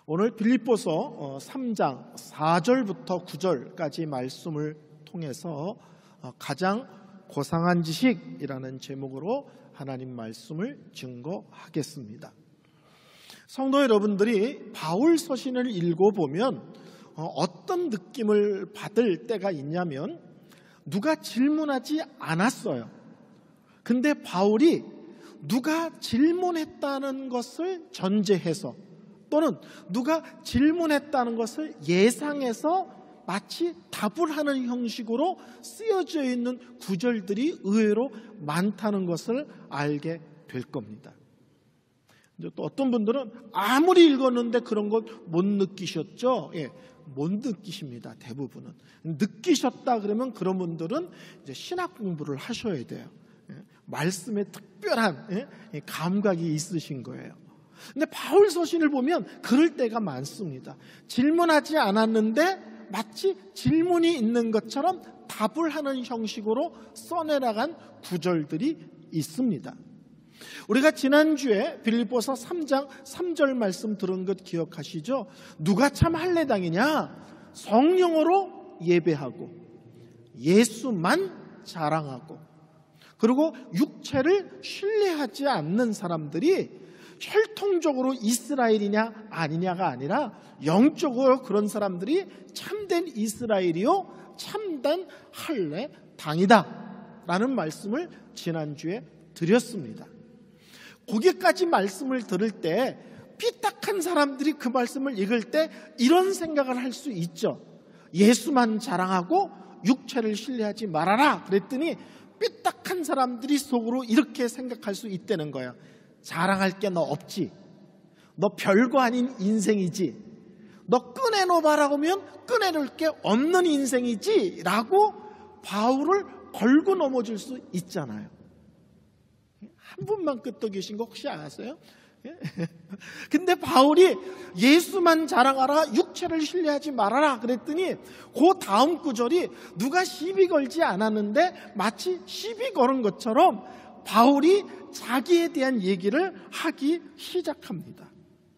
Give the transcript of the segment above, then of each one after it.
오늘 빌립보서 3장 4절부터 9절까지 말씀을 통해서 가장 고상한 지식이라는 제목으로 하나님 말씀을 증거하겠습니다. 성도 여러분들이 바울 서신을 읽어보면 어떤 느낌을 받을 때가 있냐면, 누가 질문하지 않았어요. 근데 바울이 누가 질문했다는 것을 전제해서, 또는 누가 질문했다는 것을 예상해서 마치 답을 하는 형식으로 쓰여져 있는 구절들이 의외로 많다는 것을 알게 될 겁니다. 또 어떤 분들은 아무리 읽었는데 그런 것 못 느끼셨죠? 못 느끼십니다. 대부분은. 느끼셨다 그러면 그런 분들은 이제 신학 공부를 하셔야 돼요. 말씀에 특별한 감각이 있으신 거예요. 근데 바울 서신을 보면 그럴 때가 많습니다. 질문하지 않았는데 마치 질문이 있는 것처럼 답을 하는 형식으로 써내려간 구절들이 있습니다. 우리가 지난주에 빌립보서 3장 3절 말씀 들은 것 기억하시죠? 누가 참 할례당이냐? 성령으로 예배하고 예수만 자랑하고, 그리고 육체를 신뢰하지 않는 사람들이 혈통적으로 이스라엘이냐 아니냐가 아니라 영적으로 그런 사람들이 참된 이스라엘이요 참된 할례당이다 라는 말씀을 지난주에 드렸습니다. 거기까지 말씀을 들을 때 삐딱한 사람들이 그 말씀을 읽을 때 이런 생각을 할 수 있죠. 예수만 자랑하고 육체를 신뢰하지 말아라 그랬더니 삐딱한 사람들이 속으로 이렇게 생각할 수 있다는 거야. 자랑할 게 너 없지. 너 별거 아닌 인생이지. 너 꺼내놓아라고 하면 꺼내놓을 게 없는 인생이지 라고 바울을 걸고 넘어질 수 있잖아요. 한 분만 끄떡이신 거 혹시 아세요? 근데 바울이 예수만 자랑하라, 육체를 신뢰하지 말아라 그랬더니 그 다음 구절이 누가 시비 걸지 않았는데 마치 시비 거는 것처럼 바울이 자기에 대한 얘기를 하기 시작합니다.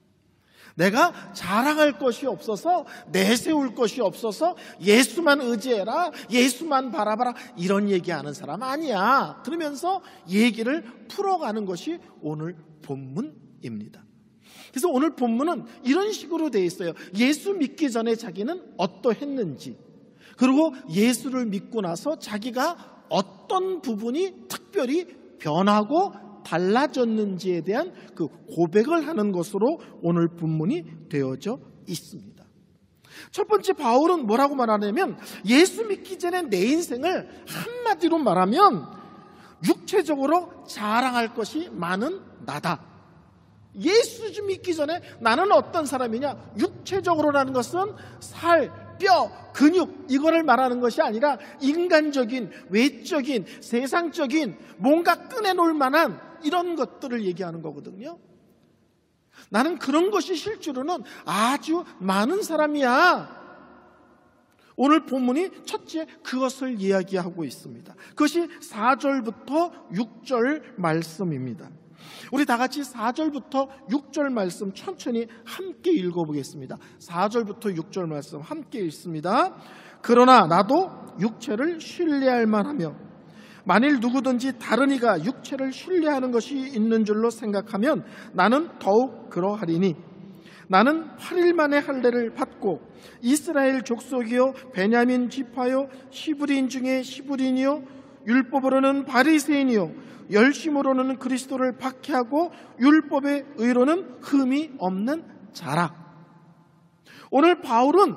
내가 자랑할 것이 없어서, 내세울 것이 없어서 예수만 의지해라, 예수만 바라봐라 이런 얘기하는 사람 아니야. 그러면서 얘기를 풀어가는 것이 오늘 본문입니다. 그래서 오늘 본문은 이런 식으로 되어 있어요. 예수 믿기 전에 자기는 어떠했는지, 그리고 예수를 믿고 나서 자기가 어떤 부분이 특별히 변하고 달라졌는지에 대한 그 고백을 하는 것으로 오늘 본문이 되어져 있습니다. 첫 번째, 바울은 뭐라고 말하냐면, 예수 믿기 전에 내 인생을 한마디로 말하면 육체적으로 자랑할 것이 많은 나다. 예수 믿기 전에 나는 어떤 사람이냐? 육체적으로라는 것은 살, 뼈, 근육 이거를 말하는 것이 아니라 인간적인, 외적인, 세상적인 뭔가 꺼내놓을 만한 이런 것들을 얘기하는 거거든요. 나는 그런 것이 실제로는 아주 많은 사람이야. 오늘 본문이 첫째 그것을 이야기하고 있습니다. 그것이 4절부터 6절 말씀입니다. 우리 다 같이 4절부터 6절 말씀 천천히 함께 읽어보겠습니다. 4절부터 6절 말씀 함께 읽습니다. 그러나 나도 육체를 신뢰할 만하며 만일 누구든지 다른 이가 육체를 신뢰하는 것이 있는 줄로 생각하면 나는 더욱 그러하리니, 나는 8일 만에 할례를 받고 이스라엘 족속이요 베냐민 지파요 히브리인 중에 히브리인이요 율법으로는 바리새인이요 열심으로는 그리스도를 박해하고 율법의 의로는 흠이 없는 자라. 오늘 바울은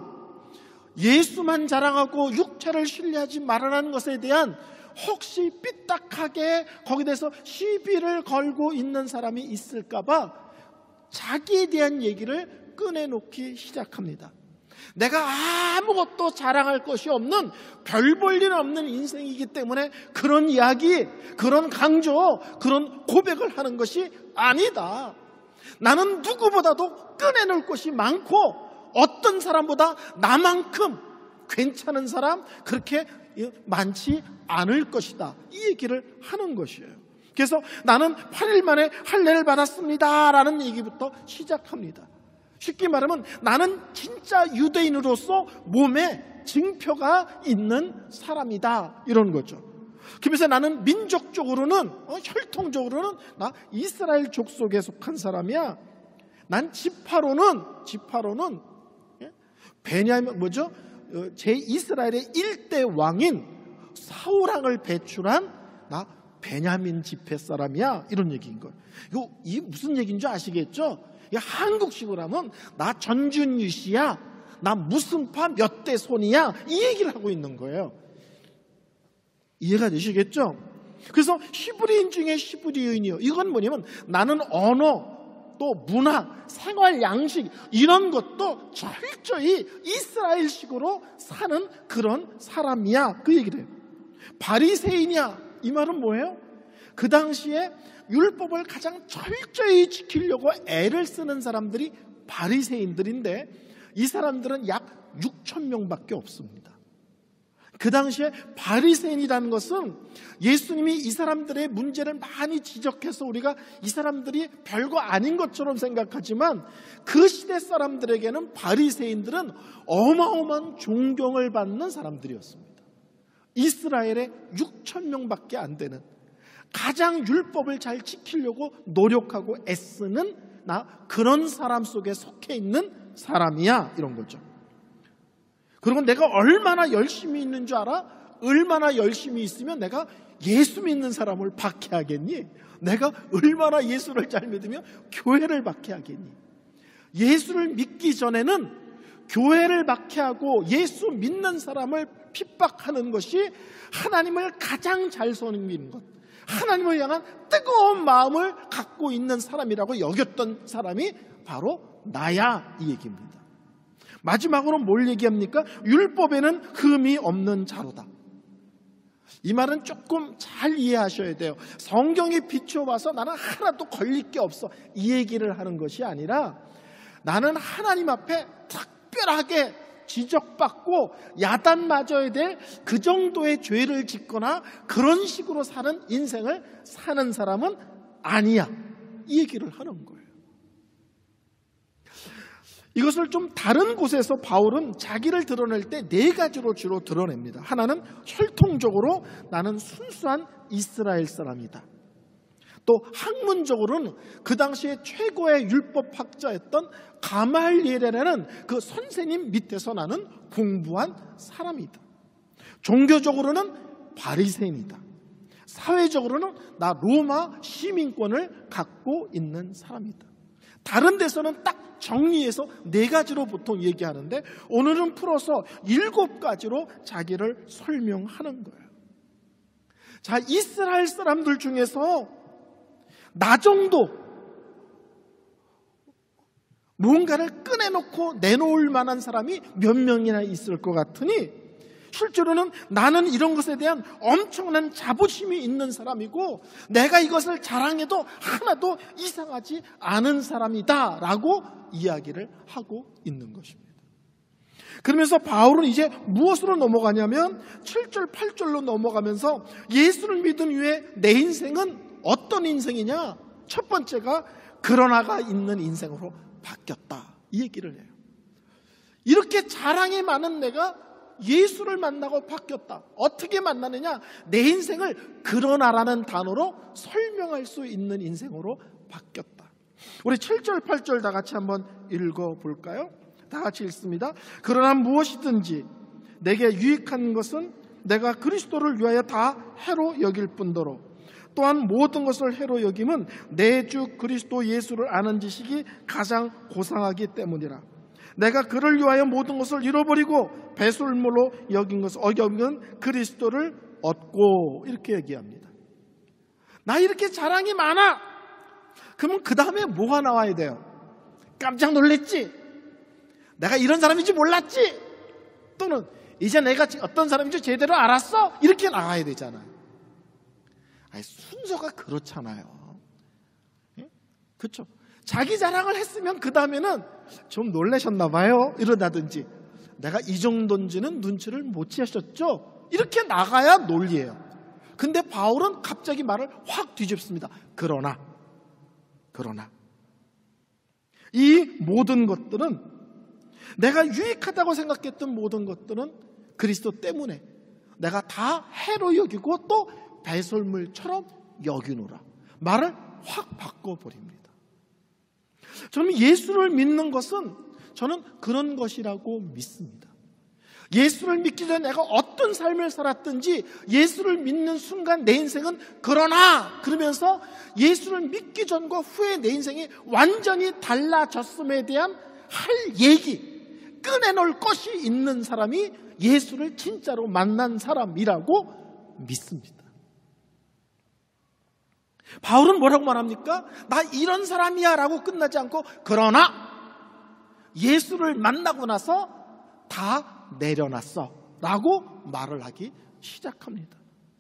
예수만 자랑하고 육체를 신뢰하지 말아라는 것에 대한 혹시 삐딱하게 거기에 대해서 시비를 걸고 있는 사람이 있을까봐 자기에 대한 얘기를 꺼내놓기 시작합니다. 내가 아무것도 자랑할 것이 없는, 별 볼 일 없는 인생이기 때문에 그런 이야기, 그런 강조, 그런 고백을 하는 것이 아니다. 나는 누구보다도 꺼내놓을 것이 많고 어떤 사람보다 나만큼 괜찮은 사람 그렇게 많지 않을 것이다. 이 얘기를 하는 것이에요. 그래서 나는 8일 만에 할례를 받았습니다 라는 얘기부터 시작합니다. 쉽게 말하면 나는 진짜 유대인으로서 몸에 증표가 있는 사람이다, 이런 거죠. 그래서 나는 민족적으로는 혈통적으로는 나 이스라엘 족속에 속한 사람이야. 난 지파로는 베냐민 제 이스라엘의 1대 왕인 사울왕을 배출한 나 베냐민 지파 사람이야, 이런 얘기인 거예요. 이게 무슨 얘기인 줄 아시겠죠? 한국식으로 하면 나 전준유 씨야, 나 무슨 파 몇 대 손이야, 이 얘기를 하고 있는 거예요. 이해가 되시겠죠? 그래서 히브리인 중에 히브리인이요, 이건 뭐냐면 나는 언어, 또 문화, 생활 양식 이런 것도 철저히 이스라엘식으로 사는 그런 사람이야, 그 얘기를 해요. 바리새인이야, 이 말은 뭐예요? 그 당시에 율법을 가장 철저히 지키려고 애를 쓰는 사람들이 바리새인들인데, 이 사람들은 약 6천 명밖에 없습니다. 그 당시에 바리새인이라는 것은 예수님이 이 사람들의 문제를 많이 지적해서 우리가 이 사람들이 별거 아닌 것처럼 생각하지만, 그 시대 사람들에게는 바리새인들은 어마어마한 존경을 받는 사람들이었습니다. 이스라엘에 6천 명밖에 안 되는, 가장 율법을 잘 지키려고 노력하고 애쓰는 그런 사람 속에 속해 있는 사람이야, 이런 거죠. 그리고 내가 얼마나 열심히 있는 줄 알아? 얼마나 열심히 있으면 내가 예수 믿는 사람을 박해하겠니? 내가 얼마나 예수를 잘 믿으면 교회를 박해하겠니? 예수를 믿기 전에는 교회를 박해하고 예수 믿는 사람을 핍박하는 것이 하나님을 가장 잘 섬기는 것, 하나님을 향한 뜨거운 마음을 갖고 있는 사람이라고 여겼던 사람이 바로 나야, 이 얘기입니다. 마지막으로 뭘 얘기합니까? 율법에는 흠이 없는 자로다. 이 말은 조금 잘 이해하셔야 돼요. 성경에 비춰봐서 나는 하나도 걸릴 게 없어, 이 얘기를 하는 것이 아니라, 나는 하나님 앞에 특별하게 지적받고 야단 맞아야 될 그 정도의 죄를 짓거나 그런 식으로 사는 인생을 사는 사람은 아니야, 이 얘기를 하는 거예요. 이것을 좀 다른 곳에서 바울은 자기를 드러낼 때 4가지로 주로 드러냅니다. 하나는 혈통적으로 나는 순수한 이스라엘 사람이다. 또 학문적으로는 그 당시에 최고의 율법학자였던 가말리엘이라는 그 선생님 밑에서 나는 공부한 사람이다. 종교적으로는 바리새인이다. 사회적으로는 나 로마 시민권을 갖고 있는 사람이다. 다른 데서는 딱 정리해서 4가지로 보통 얘기하는데, 오늘은 풀어서 7가지로 자기를 설명하는 거예요. 자, 이스라엘 사람들 중에서 나 정도 무언가를 꺼내놓고 내놓을 만한 사람이 몇 명이나 있을 것 같으니, 실제로는 나는 이런 것에 대한 엄청난 자부심이 있는 사람이고, 내가 이것을 자랑해도 하나도 이상하지 않은 사람이다 라고 이야기를 하고 있는 것입니다. 그러면서 바울은 이제 무엇으로 넘어가냐면 7절 8절로 넘어가면서 예수를 믿은 이후에 내 인생은 어떤 인생이냐, 첫 번째가 그러나가 있는 인생으로 바뀌었다, 이 얘기를 해요. 이렇게 자랑이 많은 내가 예수를 만나고 바뀌었다. 어떻게 만나느냐? 내 인생을 그러나라는 단어로 설명할 수 있는 인생으로 바뀌었다. 우리 7절 8절 다 같이 한번 읽어볼까요? 다 같이 읽습니다. 그러나 무엇이든지 내게 유익한 것은 내가 그리스도를 위하여 다 해로 여길 뿐더러, 또한 모든 것을 해로 여김은 내 주 그리스도 예수를 아는 지식이 가장 고상하기 때문이라. 내가 그를 위하여 모든 것을 잃어버리고 배설물로 여긴 것을 여긴 그리스도를 얻고, 이렇게 얘기합니다. 나 이렇게 자랑이 많아. 그러면 그 다음에 뭐가 나와야 돼요? 깜짝 놀랬지? 내가 이런 사람인지 몰랐지? 또는 이제 내가 어떤 사람인지 제대로 알았어? 이렇게 나와야 되잖아요. 아니, 순서가 그렇잖아요. 그렇죠? 자기 자랑을 했으면 그 다음에는 좀 놀라셨나 봐요, 이러다든지, 내가 이 정도인지는 눈치를 못 채셨죠, 이렇게 나가야 논리예요. 근데 바울은 갑자기 말을 확 뒤집습니다. 그러나 이 모든 것들은, 내가 유익하다고 생각했던 모든 것들은 그리스도 때문에 내가 다 해로 여기고 또 배설물처럼 여기노라. 말을 확 바꿔버립니다. 저는 예수를 믿는 것은 저는 그런 것이라고 믿습니다. 예수를 믿기 전에 내가 어떤 삶을 살았든지 예수를 믿는 순간 내 인생은 그러면서 예수를 믿기 전과 후에 내 인생이 완전히 달라졌음에 대한 할 얘기, 꺼내놓을 것이 있는 사람이 예수를 진짜로 만난 사람이라고 믿습니다. 바울은 뭐라고 말합니까? 나 이런 사람이야 라고 끝나지 않고, 그러나 예수를 만나고 나서 다 내려놨어 라고 말을 하기 시작합니다.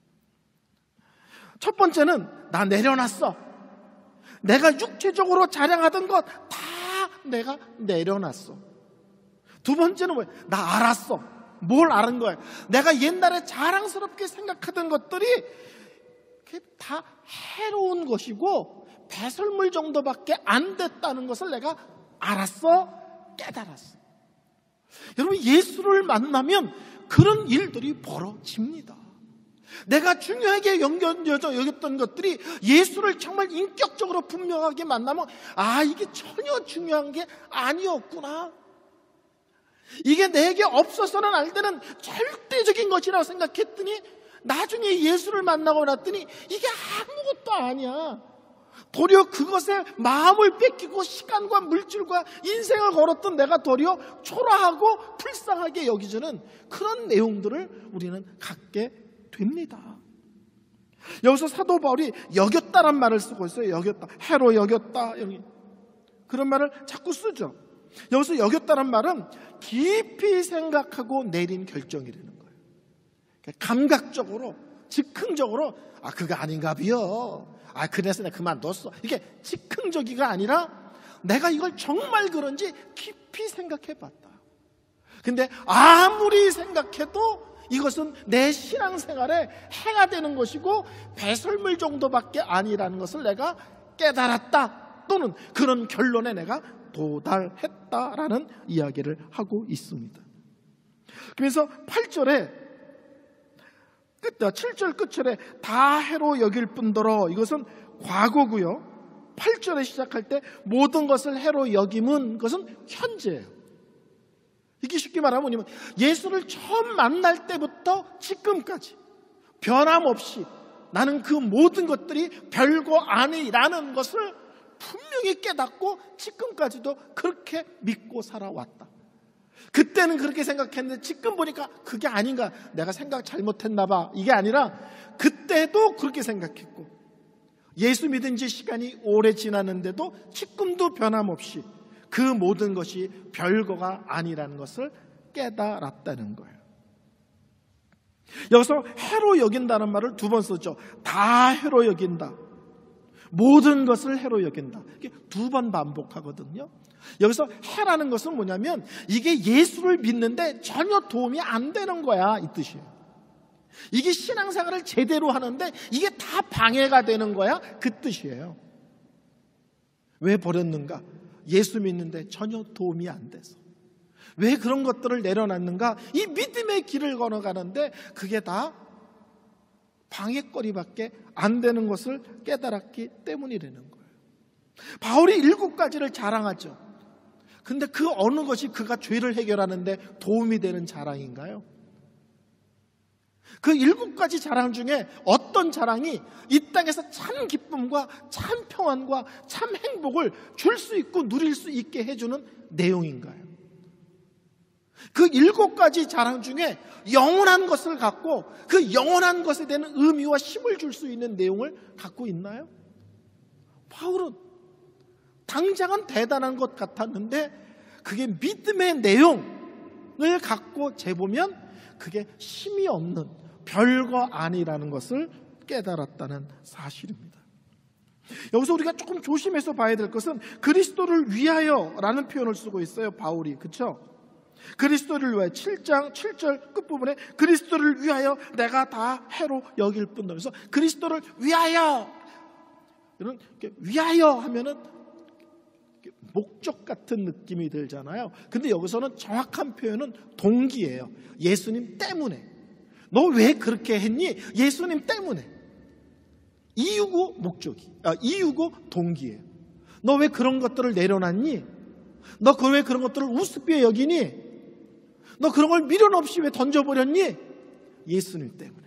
첫 번째는 나 내려놨어. 내가 육체적으로 자랑하던 것 다 내가 내려놨어. 두 번째는 뭐야? 나 알았어. 뭘 아는 거야? 내가 옛날에 자랑스럽게 생각하던 것들이 다 해로운 것이고 배설물 정도밖에 안 됐다는 것을 내가 알았어, 깨달았어. 여러분, 예수를 만나면 그런 일들이 벌어집니다. 내가 중요하게 여겼던 것들이 예수를 정말 인격적으로 분명하게 만나면, 아, 이게 전혀 중요한 게 아니었구나. 이게 내게 없어서는 안 되는 절대적인 것이라고 생각했더니 나중에 예수를 만나고 났더니 이게 아무것도 아니야. 도리어 그것에 마음을 뺏기고 시간과 물질과 인생을 걸었던 내가 도리어 초라하고 불쌍하게 여기지는 그런 내용들을 우리는 갖게 됩니다. 여기서 사도 바울이 여겼다란 말을 쓰고 있어요. 여겼다, 해로 여겼다, 그런 말을 자꾸 쓰죠. 여기서 여겼다란 말은 깊이 생각하고 내린 결정이라는 거예요. 감각적으로, 즉흥적으로, 아, 그거 아닌가 비요. 아, 그래서 내가 그만뒀어. 이게 즉흥적이가 아니라 내가 이걸 정말 그런지 깊이 생각해 봤다. 근데 아무리 생각해도 이것은 내 신앙생활에 해가 되는 것이고 배설물 정도밖에 아니라는 것을 내가 깨달았다, 또는 그런 결론에 내가 도달했다라는 이야기를 하고 있습니다. 그래서 8절에 7절 끝절에 다 해로 여길 뿐더러, 이것은 과거고요. 8절에 시작할 때 모든 것을 해로 여김은, 그것은 현재예요. 이게 쉽게 말하면 뭐냐면 예수를 처음 만날 때부터 지금까지 변함없이 나는 그 모든 것들이 별거 아니라는 것을 분명히 깨닫고 지금까지도 그렇게 믿고 살아왔다. 그때는 그렇게 생각했는데 지금 보니까 그게 아닌가, 내가 생각 잘못했나 봐, 이게 아니라 그때도 그렇게 생각했고 예수 믿은 지 시간이 오래 지났는데도 지금도 변함없이 그 모든 것이 별거가 아니라는 것을 깨달았다는 거예요. 여기서 해로 여긴다는 말을 두 번 쓰죠. 다 해로 여긴다, 모든 것을 해로 여긴다, 이게 두 번 반복하거든요. 여기서 해라는 것은 뭐냐면 이게 예수를 믿는데 전혀 도움이 안 되는 거야, 이 뜻이에요. 이게 신앙생활을 제대로 하는데 이게 다 방해가 되는 거야, 그 뜻이에요. 왜 버렸는가? 예수 믿는데 전혀 도움이 안 돼서. 왜 그런 것들을 내려놨는가? 이 믿음의 길을 걸어가는데 그게 다 방해거리밖에 안 되는 것을 깨달았기 때문이라는 거예요. 바울이 7가지를 자랑하죠. 근데 그 어느 것이 그가 죄를 해결하는데 도움이 되는 자랑인가요? 그 7가지 자랑 중에 어떤 자랑이 이 땅에서 참 기쁨과 참 평안과 참 행복을 줄 수 있고 누릴 수 있게 해주는 내용인가요? 그 7가지 자랑 중에 영원한 것을 갖고 그 영원한 것에 대한 의미와 힘을 줄 수 있는 내용을 갖고 있나요? 바울은 당장은 대단한 것 같았는데 그게 믿음의 내용을 갖고 재보면 그게 힘이 없는 별거 아니라는 것을 깨달았다는 사실입니다. 여기서 우리가 조금 조심해서 봐야 될 것은 그리스도를 위하여라는 표현을 쓰고 있어요, 바울이. 그렇죠? 그리스도를 위하여 7장 7절 끝부분에 그리스도를 위하여 내가 다 해로 여길 뿐더러, 그래서 그리스도를 위하여, 이런 위하여 하면은 목적 같은 느낌이 들잖아요. 근데 여기서는 정확한 표현은 동기예요. 예수님 때문에. 너 왜 그렇게 했니? 예수님 때문에. 이유고 이유고 동기예요. 너 왜 그런 것들을 내려놨니? 너 왜 그런 것들을 우습게 여기니? 너 그런 걸 미련 없이 왜 던져버렸니? 예수님 때문에.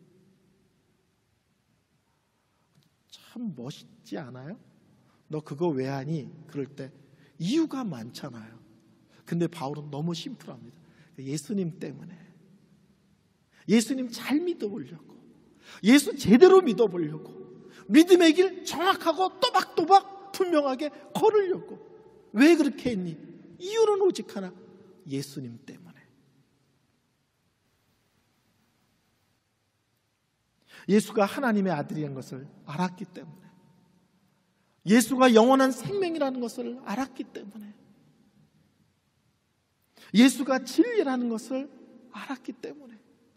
참 멋있지 않아요? 너 그거 왜 하니? 그럴 때 이유가 많잖아요. 근데 바울은 너무 심플합니다. 예수님 때문에. 예수님 잘 믿어보려고, 예수 제대로 믿어보려고, 믿음의 길 정확하고 또박또박 분명하게 걸으려고. 왜 그렇게 했니? 이유는 오직 하나, 예수님 때문에. 예수가 하나님의 아들이라는 것을 알았기 때문에, 예수가 영원한 생명이라는 것을 알았기 때문에, 예수가 진리라는 것을 알았기 때문에.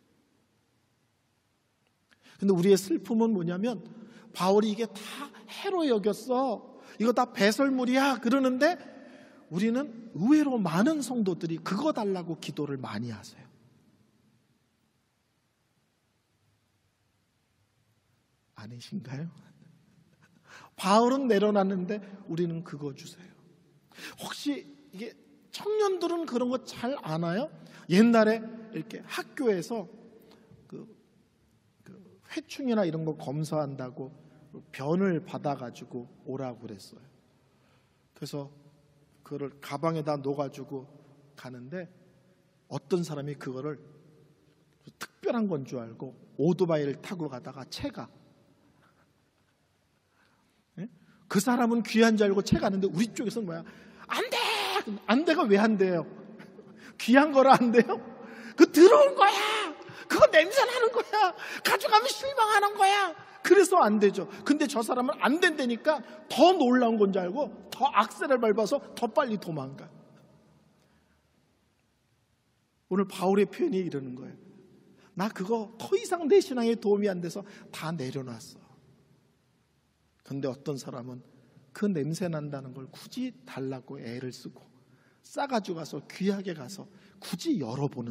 근데 우리의 슬픔은 뭐냐면, 바울이 이게 다 해로 여겼어, 이거 다 배설물이야 그러는데, 우리는 의외로 많은 성도들이 그거 달라고 기도를 많이 하세요. 아니신가요? 바울은 내려놨는데 우리는 그거 주세요. 혹시 이게 청년들은 그런 거 잘 아나요? 옛날에 이렇게 학교에서 그 회충이나 이런 거 검사한다고 변을 받아가지고 오라고 그랬어요. 그래서 그거를 가방에다 넣어가지고 가는데, 어떤 사람이 그거를 특별한 건 줄 알고 오토바이를 타고 가다가 채가, 그 사람은 귀한 줄 알고 채 가는데, 우리 쪽에서는 뭐야? 안 돼! 안 돼가 왜 안 돼요? 귀한 거라 안 돼요? 그 더러운 거야! 그거 냄새 나는 거야! 가져가면 실망하는 거야! 그래서 안 되죠. 근데 저 사람은 안 된다니까 더 놀라운 건 줄 알고 더 악셀을 밟아서 더 빨리 도망가. 오늘 바울의 표현이 이러는 거예요. 나 그거 더 이상 내 신앙에 도움이 안 돼서 다 내려놨어. 근데 어떤 사람은 그 냄새 난다는 걸 굳이 달라고 애를 쓰고 싸가지고 가서 귀하게 가서 굳이 열어보는.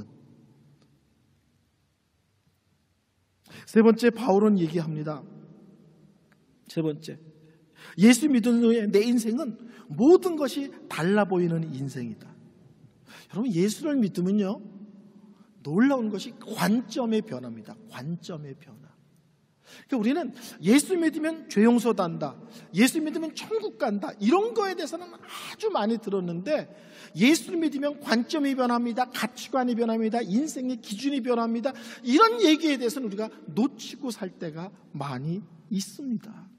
세 번째, 바울은 얘기합니다. 세 번째, 예수 믿은 후에 내 인생은 모든 것이 달라 보이는 인생이다. 여러분, 예수를 믿으면요, 놀라운 것이 관점의 변화입니다. 관점의 변화. 그러니까 우리는 예수 믿으면 죄 용서도 한다, 예수 믿으면 천국 간다, 이런 거에 대해서는 아주 많이 들었는데, 예수를 믿으면 관점이 변합니다, 가치관이 변합니다, 인생의 기준이 변합니다, 이런 얘기에 대해서는 우리가 놓치고 살 때가 많이 있습니다.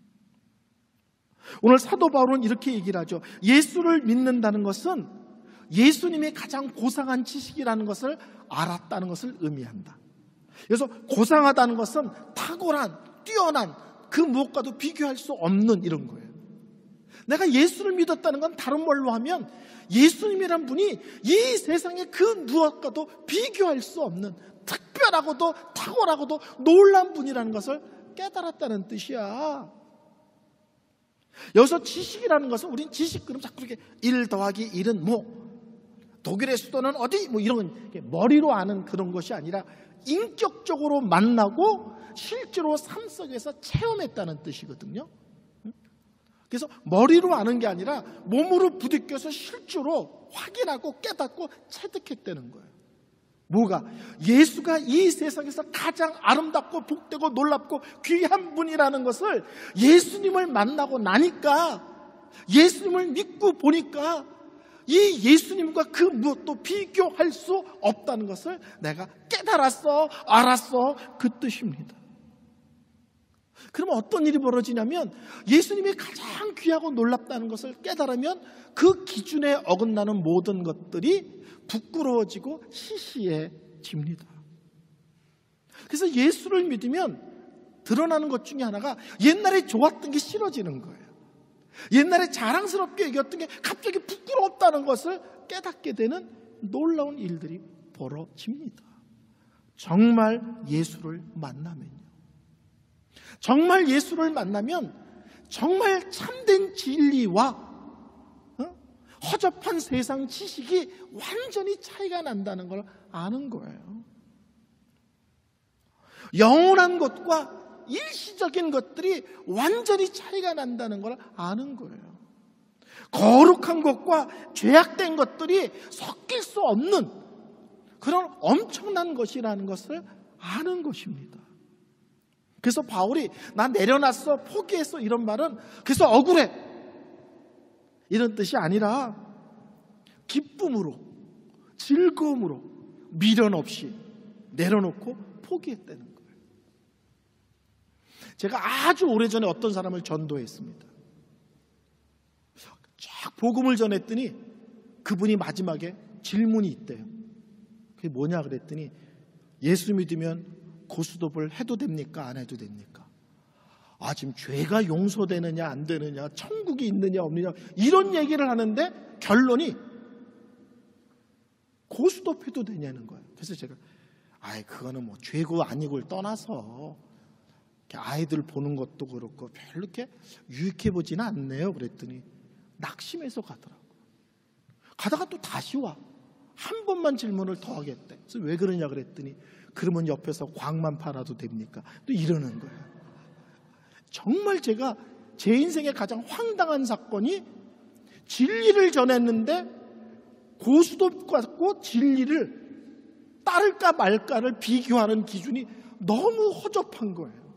오늘 사도 바울은 이렇게 얘기를 하죠. 예수를 믿는다는 것은 예수님의 가장 고상한 지식이라는 것을 알았다는 것을 의미한다. 그래서 고상하다는 것은 탁월한, 뛰어난, 그 무엇과도 비교할 수 없는 이런 거예요. 내가 예수를 믿었다는 건 다른 말로 하면 예수님이란 분이 이 세상의 그 무엇과도 비교할 수 없는 특별하고도 탁월하고도 놀라운 분이라는 것을 깨달았다는 뜻이야. 여기서 지식이라는 것은, 우린 지식 그럼 자꾸 이렇게 1 더하기 1은 뭐 독일의 수도는 어디 뭐 이런 머리로 아는 그런 것이 아니라 인격적으로 만나고 실제로 삶 속에서 체험했다는 뜻이거든요. 그래서 머리로 아는 게 아니라 몸으로 부딪혀서 실제로 확인하고 깨닫고 체득했다는 거예요. 뭐가? 예수가 이 세상에서 가장 아름답고 복되고 놀랍고 귀한 분이라는 것을 예수님을 만나고 나니까, 예수님을 믿고 보니까 이 예수님과 그 무엇도 비교할 수 없다는 것을 내가 깨달았어, 알았어, 그 뜻입니다. 그러면 어떤 일이 벌어지냐면, 예수님이 가장 귀하고 놀랍다는 것을 깨달으면 그 기준에 어긋나는 모든 것들이 부끄러워지고 시시해집니다. 그래서 예수를 믿으면 드러나는 것 중에 하나가 옛날에 좋았던 게 싫어지는 거예요. 옛날에 자랑스럽게 여겼던 게 갑자기 부끄럽다는 것을 깨닫게 되는 놀라운 일들이 벌어집니다. 정말 예수를 만나면요. 정말 예수를 만나면 정말 참된 진리와 허접한 세상 지식이 완전히 차이가 난다는 걸 아는 거예요. 영원한 것과 일시적인 것들이 완전히 차이가 난다는 걸 아는 거예요. 거룩한 것과 죄악된 것들이 섞일 수 없는 그런 엄청난 것이라는 것을 아는 것입니다. 그래서 바울이 나 내려놨어, 포기했어 이런 말은 그래서 억울해 이런 뜻이 아니라 기쁨으로, 즐거움으로 미련 없이 내려놓고 포기했다는 거예요. 제가 아주 오래전에 어떤 사람을 전도했습니다. 쫙 복음을 전했더니 그분이 마지막에 질문이 있대요. 그게 뭐냐 그랬더니 예수 믿으면 고스톱을 해도 됩니까? 안 해도 됩니까? 지금 죄가 용서되느냐 안 되느냐, 천국이 있느냐 없느냐 이런 얘기를 하는데 결론이 고스톱 해도 되냐는 거예요. 그래서 제가 그거는 뭐 죄고 아니고를 떠나서 아이들 보는 것도 그렇고 별로 이렇게 유익해 보지는 않네요. 그랬더니 낙심해서 가더라고요. 가다가 또 다시 와. 한 번만 질문을 더 하겠대. 그래서 왜 그러냐 그랬더니 그러면 옆에서 광만 팔아도 됩니까? 또 이러는 거예요. 정말 제가 제 인생의 가장 황당한 사건이 진리를 전했는데 고스톱 갖고 진리를 따를까 말까를 비교하는 기준이 너무 허접한 거예요.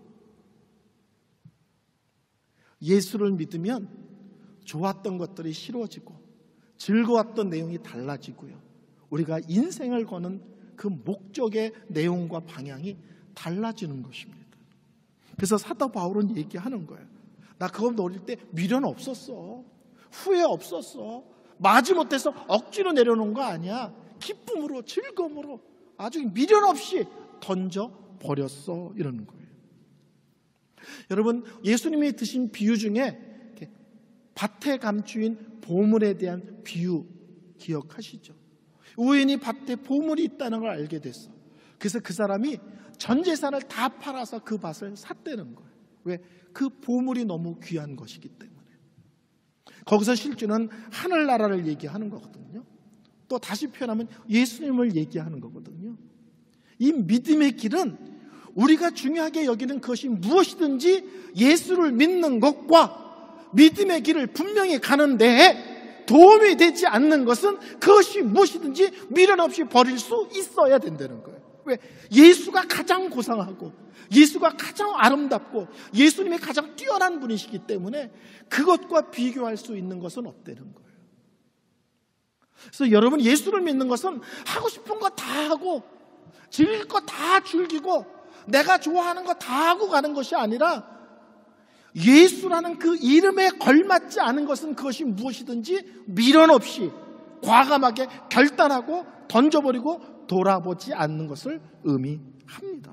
예수를 믿으면 좋았던 것들이 싫어지고 즐거웠던 내용이 달라지고요. 우리가 인생을 거는 그 목적의 내용과 방향이 달라지는 것입니다. 그래서 사도 바울은 얘기하는 거예요. 나 그거 노릴 때 미련 없었어. 후회 없었어. 마지못해서 억지로 내려놓은 거 아니야. 기쁨으로 즐거움으로 아주 미련 없이 던져버렸어. 이러는 거예요. 여러분, 예수님이 드신 비유 중에 밭에 감추인 보물에 대한 비유 기억하시죠? 우연히 밭에 보물이 있다는 걸 알게 됐어. 그래서 그 사람이 전 재산을 다 팔아서 그 밭을 샀다는 거예요. 왜? 그 보물이 너무 귀한 것이기 때문에. 거기서 실제는 하늘나라를 얘기하는 거거든요. 또 다시 표현하면 예수님을 얘기하는 거거든요. 이 믿음의 길은 우리가 중요하게 여기는 것이 무엇이든지 예수를 믿는 것과 믿음의 길을 분명히 가는 데에 도움이 되지 않는 것은 그것이 무엇이든지 미련 없이 버릴 수 있어야 된다는 거예요. 왜? 예수가 가장 고상하고 예수가 가장 아름답고 예수님이 가장 뛰어난 분이시기 때문에 그것과 비교할 수 있는 것은 없다는 거예요. 그래서 여러분, 예수를 믿는 것은 하고 싶은 거 다 하고 즐길 거 다 즐기고 내가 좋아하는 거 다 하고 가는 것이 아니라 예수라는 그 이름에 걸맞지 않은 것은 그것이 무엇이든지 미련 없이 과감하게 결단하고 던져버리고 돌아보지 않는 것을 의미합니다.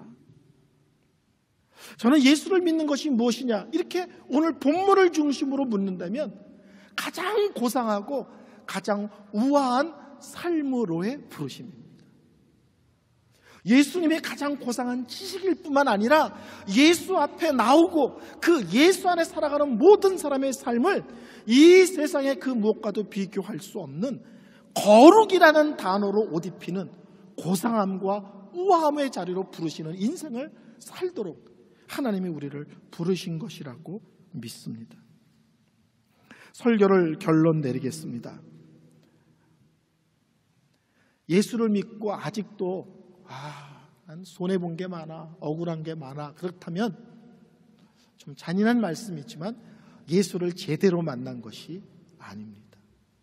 저는 예수를 믿는 것이 무엇이냐 이렇게 오늘 본문을 중심으로 묻는다면 가장 고상하고 가장 우아한 삶으로의 부르심입니다. 예수님의 가장 고상한 지식일 뿐만 아니라 예수 앞에 나오고 그 예수 안에 살아가는 모든 사람의 삶을 이 세상의 그 무엇과도 비교할 수 없는 거룩이라는 단어로 옷 입히는 고상함과 우아함의 자리로 부르시는 인생을 살도록 하나님이 우리를 부르신 것이라고 믿습니다. 설교를 결론 내리겠습니다. 예수를 믿고 아직도 난 손해본 게 많아, 억울한 게 많아, 그렇다면 좀 잔인한 말씀이지만 예수를 제대로 만난 것이 아닙니다.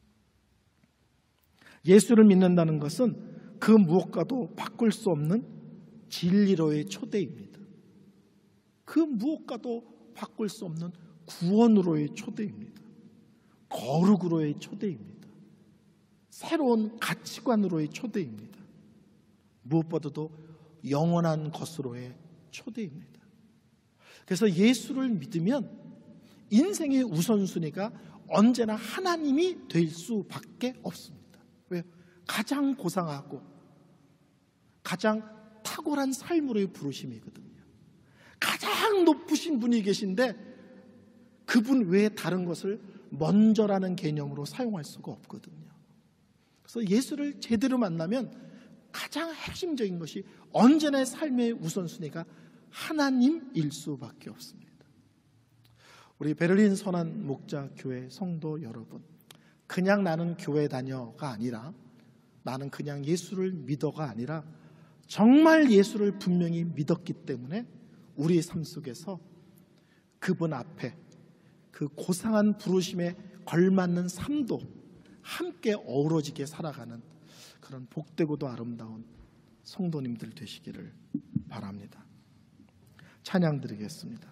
예수를 믿는다는 것은 그 무엇과도 바꿀 수 없는 진리로의 초대입니다. 그 무엇과도 바꿀 수 없는 구원으로의 초대입니다. 거룩으로의 초대입니다. 새로운 가치관으로의 초대입니다. 무엇보다도 영원한 것으로의 초대입니다. 그래서 예수를 믿으면 인생의 우선순위가 언제나 하나님이 될 수밖에 없습니다. 왜요? 가장 고상하고 가장 탁월한 삶으로의 부르심이거든요. 가장 높으신 분이 계신데 그분 외에 다른 것을 먼저라는 개념으로 사용할 수가 없거든요. 그래서 예수를 제대로 만나면 가장 핵심적인 것이 언제나 삶의 우선순위가 하나님일 수밖에 없습니다. 우리 베를린 선한 목자교회 성도 여러분, 그냥 나는 교회 다녀가 아니라, 나는 그냥 예수를 믿어가 아니라 정말 예수를 분명히 믿었기 때문에 우리의 삶 속에서 그분 앞에 그 고상한 부르심에 걸맞는 삶도 함께 어우러지게 살아가는 그런 복되고도 아름다운 성도님들 되시기를 바랍니다. 찬양 드리겠습니다.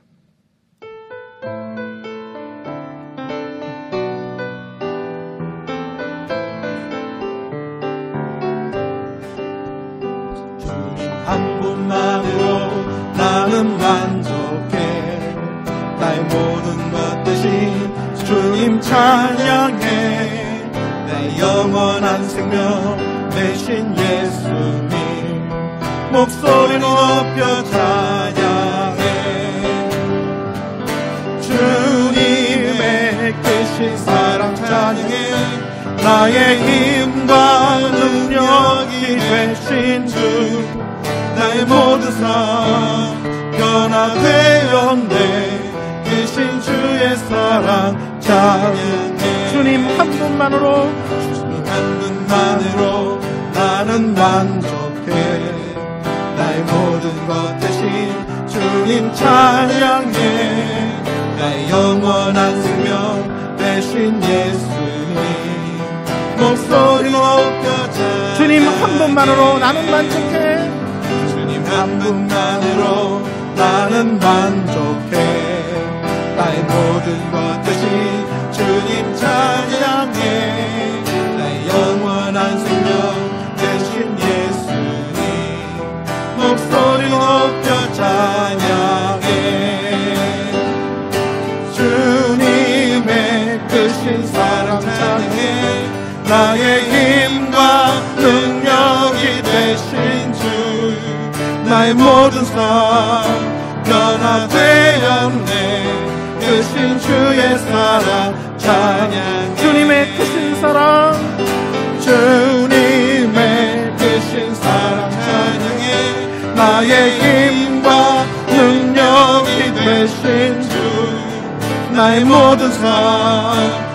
한 분만으로 나는 만족해. 나의 모든 것 대신 주님 찬양해. 내 영원한 생명 대신 예수님 목소리 높여 찬양해. 주님의 크신 사랑 찬양해. 나의 힘과 능력이 되신 주, 나의 모든 삶 변화되었네. 크신 주의 사랑 찬양해. 주님 한 분만으로, 주님 한 분만으로 나는 만족해. 나의 모든 것 대신 주님 찬양해. 나의 영원한 생명 대신 예수님 목소리 높여 찬양해. 주님 한 분만으로 나는 만족해. 한 분만으로 나는 만족해. 나의 모든 것 대신 주님 찬양해. 나의 영원한 생명 대신 예수님 목소리 높여 찬양해. 주님의 크신 사랑 찬양해. 나의 힘과 능력이 되신 주, 나의 모든 삶 변화되었네. 크신 주의 사랑 찬양해. 주님의 크신 사랑, 주님의 크신 사랑 찬양해. 나의 힘과 능력이 되신 주, 나의 모든 삶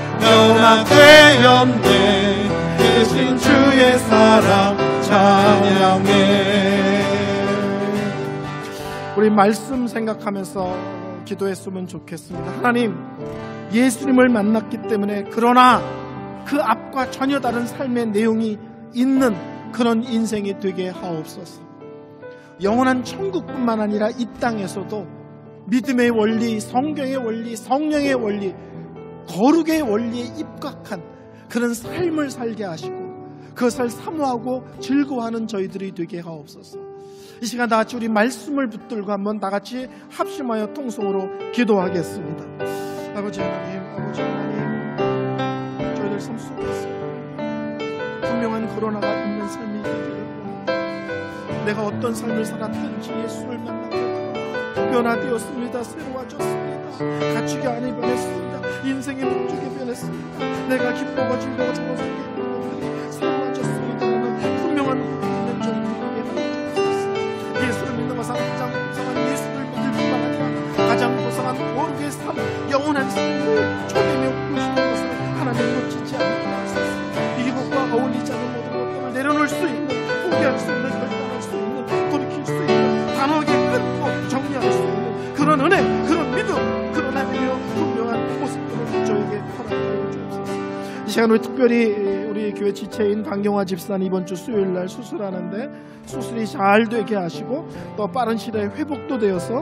변화되었네. 크신 주의 사랑 찬양해. 우리 말씀 생각하면서 기도했으면 좋겠습니다. 하나님, 예수님을 만났기 때문에 그러나 그 앞과 전혀 다른 삶의 내용이 있는 그런 인생이 되게 하옵소서. 영원한 천국뿐만 아니라 이 땅에서도 믿음의 원리, 성경의 원리, 성령의 원리, 거룩의 원리에 입각한 그런 삶을 살게 하시고 그것을 사모하고 즐거워하는 저희들이 되게 하옵소서. 이 시간 다 같이 우리 말씀을 붙들고 한번 다 같이 합심하여 통성으로 기도하겠습니다. 아버지 하나님, 아버지 하나님, 저희들 삶 속에서 분명한 코로나가 있는 삶이 되기를 원합니다. 내가 어떤 삶을 살았든지 예수를 만나고 변화되었습니다. 새로워졌습니다. 가치가 안에 변했습니다. 인생의 목적이 변했습니다. 내가 기뻐가 즐거워 저와 살게 되는 것들이 새로워졌습니다. 라는 분명한 고백이 있는 저희들에게 예수를 믿는 것은 가장 고상한 예수를 믿을 뿐만 아니라 가장 고상한 거룩의 삶, 영원한 삶을 초대며 부르시는 것을 하나님 놓치지 않게 하소서. 이것과 어울리지 않는 모든 것들을 내려놓을 수 있는, 포기할 수 있는, 결단할 수 있는, 돌이킬 수 있는, 단호하게 끊고 정리할 수 있는 그런 은혜, 그런 믿음, 그런 하나님의 분명한 모습들을 저에게 허락하여 주옵소서. 이 시간 우리 특별히 우리 교회 지체인 강경화 집사님 이번 주 수요일 날 수술하는데 수술이 잘 되게 하시고 또 빠른 시대에 회복도 되어서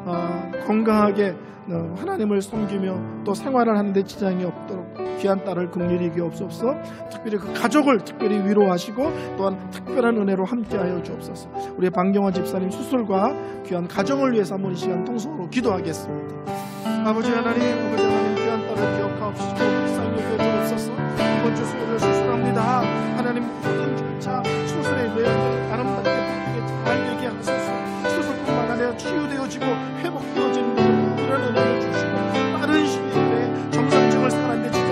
건강하게 하나님을 섬기며 또 생활을 하는데 지장이 없도록 귀한 딸을 긍휼히 여기옵소서. 특별히 그 가족을 특별히 위로하시고 또한 특별한 은혜로 함께하여 주옵소서. 우리 방경화 집사님 수술과 귀한 가정을 위해서 한번 이 시간 통성으로 기도하겠습니다. 아버지 하나님, 아버지 하나님, 귀한 딸을 기억하옵시고 불쌍히 여겨주옵소서. 이번 주 수요일에 수술합니다. 하나님 모든 절차 수술에 대해 아름답게 바르게 잘 되게 하소서. 수술뿐만 아니라 치유되어지고 회복되어지는 그런 은혜를 주시고 빠른 시일 내에 정상적을 살아내는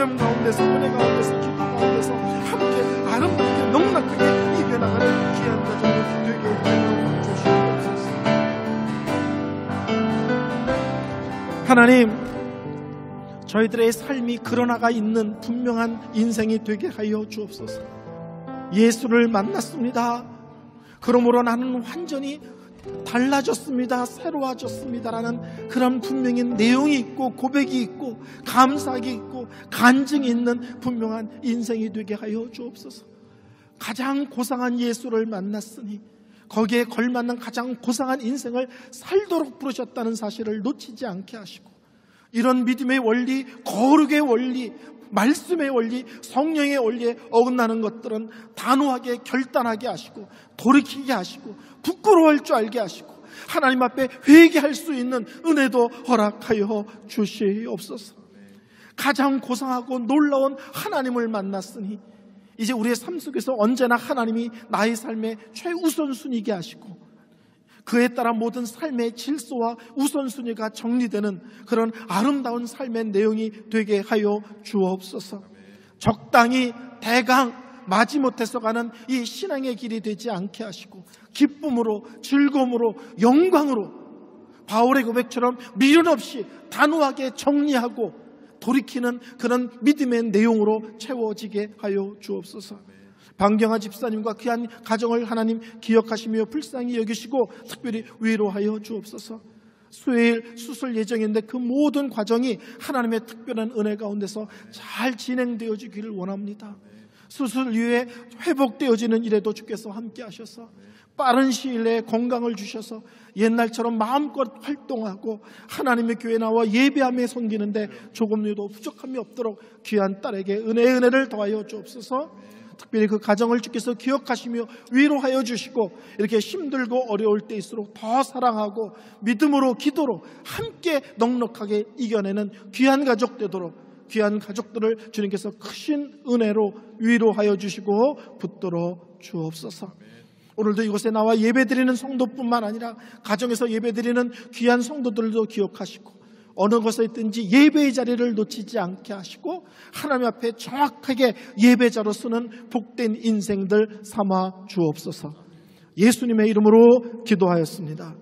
믿음 가운데서, 은혜 가운데서, 기도 가운데서 함께 아름답게 넉넉하게 이겨나가는 귀한 가정이 되게 하여 주시옵소서. 하나님, 저희들의 삶이 그러나가 있는 분명한 인생이 되게 하여 주옵소서. 예수를 만났습니다. 그러므로 나는 완전히 달라졌습니다. 새로워졌습니다라는 그런 분명히 내용이 있고 고백이 있고 감사하게 있고 간증이 있는 분명한 인생이 되게 하여 주옵소서. 가장 고상한 예수를 만났으니 거기에 걸맞는 가장 고상한 인생을 살도록 부르셨다는 사실을 놓치지 않게 하시고, 이런 믿음의 원리, 거룩의 원리, 말씀의 원리, 성령의 원리에 어긋나는 것들은 단호하게 결단하게 하시고 돌이키게 하시고 부끄러워할 줄 알게 하시고 하나님 앞에 회개할 수 있는 은혜도 허락하여 주시옵소서. 가장 고상하고 놀라운 하나님을 만났으니 이제 우리의 삶 속에서 언제나 하나님이 나의 삶의 최우선순위게 하시고 그에 따라 모든 삶의 질서와 우선순위가 정리되는 그런 아름다운 삶의 내용이 되게 하여 주옵소서. 적당히 대강 마지못해서 가는 이 신앙의 길이 되지 않게 하시고 기쁨으로, 즐거움으로, 영광으로 바울의 고백처럼 미련 없이 단호하게 정리하고 돌이키는 그런 믿음의 내용으로 채워지게 하여 주옵소서. 방경화 집사님과 귀한 가정을 하나님 기억하시며 불쌍히 여기시고 특별히 위로하여 주옵소서. 수요일 수술 예정인데 그 모든 과정이 하나님의 특별한 은혜 가운데서 잘 진행되어지기를 원합니다. 수술 이후에 회복되어지는 일에도 주께서 함께 하셔서 빠른 시일 내에 건강을 주셔서 옛날처럼 마음껏 활동하고 하나님의 교회 나와 예배하며 섬기는데 조금도 부족함이 없도록 귀한 딸에게 은혜를 더하여 주옵소서. 특별히 그 가정을 주께서 기억하시며 위로하여 주시고 이렇게 힘들고 어려울 때일수록 더 사랑하고 믿음으로 기도로 함께 넉넉하게 이겨내는 귀한 가족 되도록 귀한 가족들을 주님께서 크신 은혜로 위로하여 주시고 붙들어 주옵소서. 오늘도 이곳에 나와 예배드리는 성도뿐만 아니라 가정에서 예배드리는 귀한 성도들도 기억하시고 어느 곳에 있든지 예배의 자리를 놓치지 않게 하시고 하나님 앞에 정확하게 예배자로 서는 복된 인생들 삼아 주옵소서. 예수님의 이름으로 기도하였습니다.